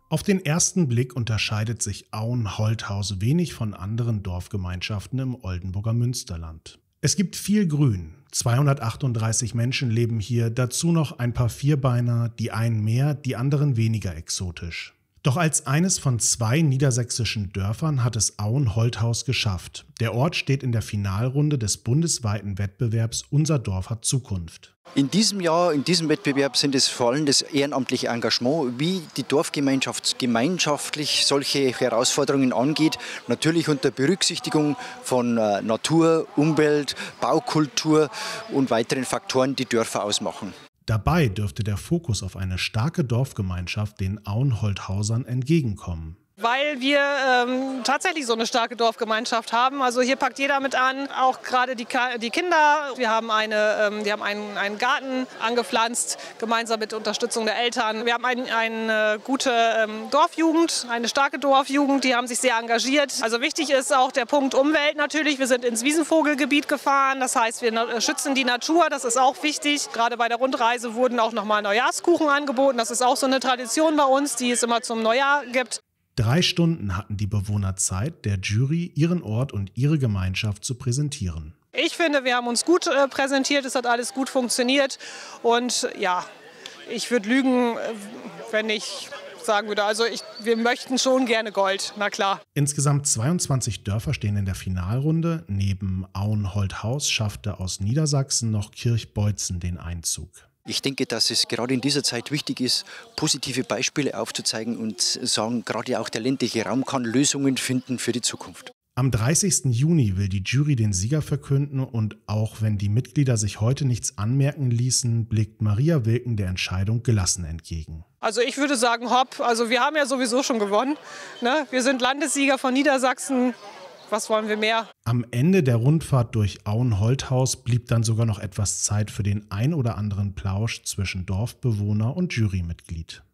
Auf den ersten Blick unterscheidet sich Auen-Holthaus wenig von anderen Dorfgemeinschaften im Oldenburger Münsterland. Es gibt viel Grün. 238 Menschen leben hier, dazu noch ein paar Vierbeiner, die einen mehr, die anderen weniger exotisch. Doch als eines von 2 niedersächsischen Dörfern hat es Auen-Holthaus geschafft. Der Ort steht in der Finalrunde des bundesweiten Wettbewerbs Unser Dorf hat Zukunft. In diesem Jahr, in diesem Wettbewerb sind es vor allem das ehrenamtliche Engagement, wie die Dorfgemeinschaft gemeinschaftlich solche Herausforderungen angeht. Natürlich unter Berücksichtigung von Natur, Umwelt, Baukultur und weiteren Faktoren, die Dörfer ausmachen. Dabei dürfte der Fokus auf eine starke Dorfgemeinschaft den Auen-Holthausern entgegenkommen. Weil wir tatsächlich so eine starke Dorfgemeinschaft haben. Also hier packt jeder mit an, auch gerade die Kinder. Wir haben einen Garten angepflanzt, gemeinsam mit Unterstützung der Eltern. Wir haben eine gute Dorfjugend, eine starke Dorfjugend, die haben sich sehr engagiert. Also wichtig ist auch der Punkt Umwelt natürlich. Wir sind ins Wiesenvogelgebiet gefahren, das heißt, wir schützen die Natur, das ist auch wichtig. Gerade bei der Rundreise wurden auch nochmal Neujahrskuchen angeboten. Das ist auch so eine Tradition bei uns, die es immer zum Neujahr gibt. 3 Stunden hatten die Bewohner Zeit, der Jury ihren Ort und ihre Gemeinschaft zu präsentieren. Ich finde, wir haben uns gut präsentiert, es hat alles gut funktioniert. Und ja, ich würde lügen, wenn ich sagen würde, also wir möchten schon gerne Gold, na klar. Insgesamt 22 Dörfer stehen in der Finalrunde. Neben Auen-Holthaus schaffte aus Niedersachsen noch Kirchbeutzen den Einzug. Ich denke, dass es gerade in dieser Zeit wichtig ist, positive Beispiele aufzuzeigen und sagen, gerade auch der ländliche Raum kann Lösungen finden für die Zukunft. Am 30. Juni will die Jury den Sieger verkünden und auch wenn die Mitglieder sich heute nichts anmerken ließen, blickt Maria Wilken der Entscheidung gelassen entgegen. Also ich würde sagen, hopp, also wir haben ja sowieso schon gewonnen, ne? Wir sind Landessieger von Niedersachsen. Was wollen wir mehr? Am Ende der Rundfahrt durch Auen-Holthaus blieb dann sogar noch etwas Zeit für den ein oder anderen Plausch zwischen Dorfbewohner und Jurymitglied.